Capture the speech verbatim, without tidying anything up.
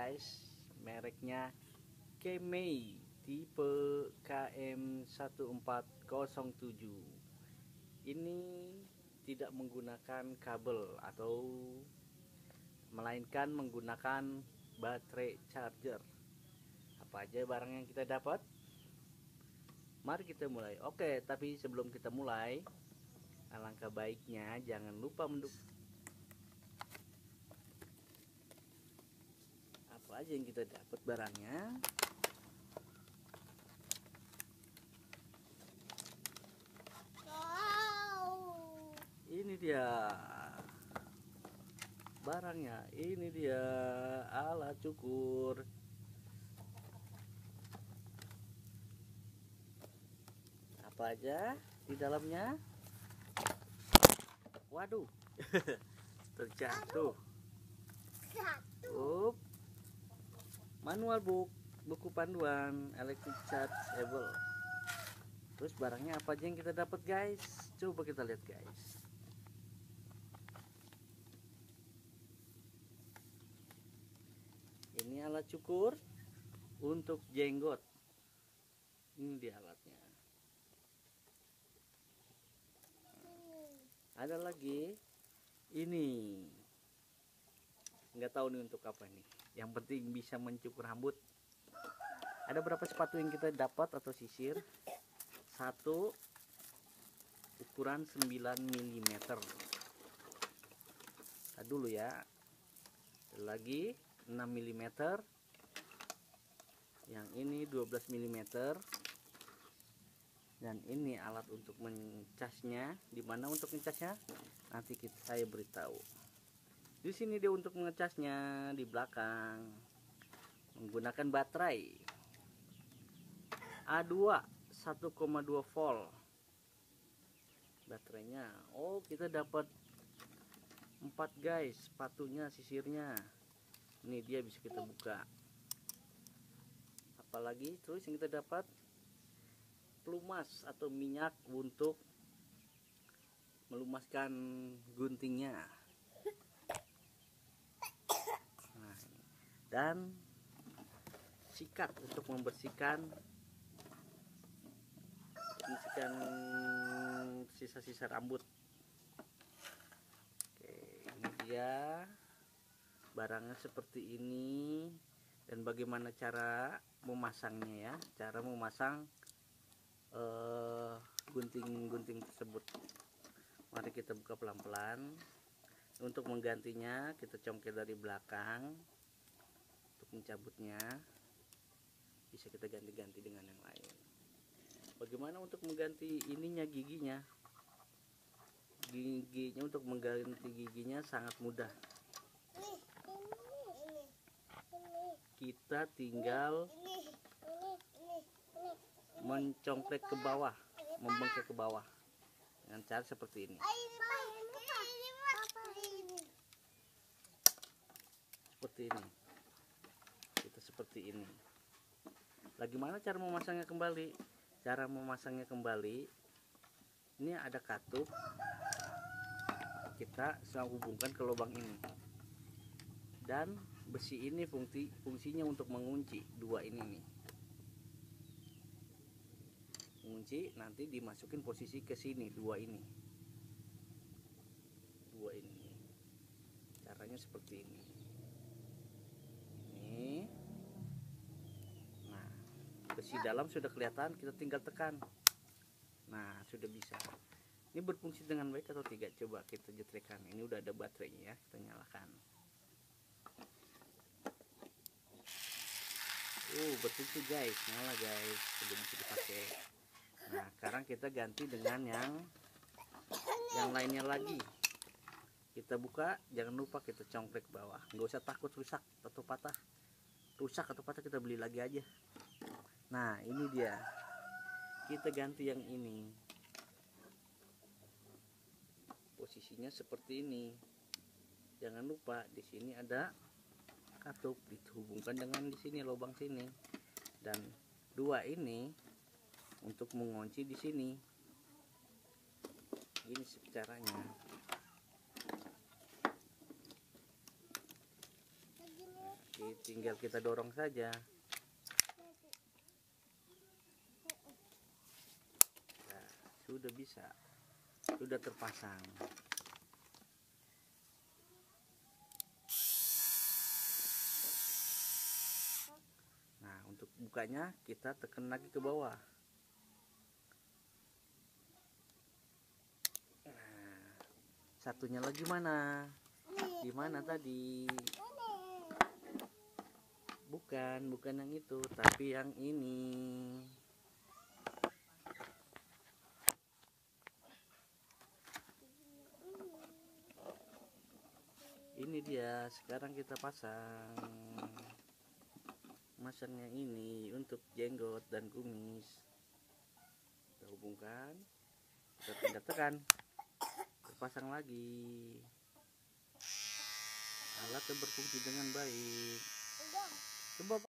guys, mereknya Kemei tipe K M satu empat nol tujuh. Ini tidak menggunakan kabel atau melainkan menggunakan baterai charger. Apa aja barang yang kita dapat? Mari kita mulai. Oke, tapi sebelum kita mulai, alangkah baiknya jangan lupa mendukung. Apa aja yang kita dapat barangnya? Ini dia barangnya, ini dia alat cukur. Apa aja di dalamnya? Waduh, terjatuh. Up. Manual book, buku panduan, electric chargeable. Terus barangnya apa aja yang kita dapat guys? Coba kita lihat guys. Ini alat cukur untuk jenggot. Ini dia alatnya. Ada lagi ini, nggak tahu nih untuk apa nih. Yang penting bisa mencukur rambut. Ada berapa sepatu yang kita dapat atau sisir? Satu ukuran sembilan milimeter. Nah, dulu ya. Ada lagi enam milimeter. Yang ini dua belas milimeter. Dan ini alat untuk mencasnya. Di mana untuk mencasnya? Nanti kita, saya beritahu. Di sini dia untuk mengecasnya di belakang menggunakan baterai A dua satu koma dua volt baterainya. Oh, kita dapat empat guys sepatunya, sisirnya. Ini dia bisa kita buka. Apalagi terus yang kita dapat pelumas atau minyak untuk melumaskan guntingnya. Nah, dan sikat untuk membersihkan membersihkan sisa-sisa rambut. Oke, ini dia barangnya seperti ini. Dan bagaimana cara memasangnya ya? Cara memasang gunting-gunting uh, tersebut. Mari kita buka pelan-pelan. Untuk menggantinya kita congkel dari belakang. Untuk mencabutnya bisa kita ganti-ganti dengan yang lain. Bagaimana untuk mengganti ininya, giginya? Giginya, untuk mengganti giginya sangat mudah. Kita tinggal mencongklek ke bawah, membengkak ke bawah dengan cara seperti ini. Seperti ini. Kita seperti ini. Bagaimana cara memasangnya kembali? Cara memasangnya kembali, ini ada katup. Kita sedang hubungkan ke lubang ini. Dan besi ini fungsi fungsinya untuk mengunci dua ini nih. Mengunci, nanti dimasukin posisi ke sini, dua ini. Dua ini. Caranya seperti ini. Ini. Nah, besi dalam sudah kelihatan, kita tinggal tekan. Nah, sudah bisa. Ini berfungsi dengan baik atau tidak? Coba kita jetrekan. Ini udah ada baterainya ya, kita nyalakan. Uh, berfungsi guys, nyala guys, sudah bisa dipakai. Nah, sekarang kita ganti dengan yang yang lainnya lagi. Kita buka, jangan lupa kita congklek ke bawah. Nggak usah takut rusak atau patah. Rusak atau patah kita beli lagi aja. Nah, ini dia. Kita ganti yang ini. Posisinya seperti ini. Jangan lupa di sini ada katup, dihubungkan dengan di sini lubang sini. Dan dua ini untuk mengunci di sini. Ini caranya. tinggal kita dorong saja. Nah, sudah bisa, sudah terpasang. Nah, untuk bukanya kita tekan lagi ke bawah. Nah, satunya lagi mana? Di mana tadi? Bukan, bukan yang itu, tapi yang ini. Ini dia, sekarang kita pasang. Masangnya ini untuk jenggot dan kumis. Kita hubungkan, kita pindah tekan, terpasang lagi. Alatnya berfungsi dengan baik. Coba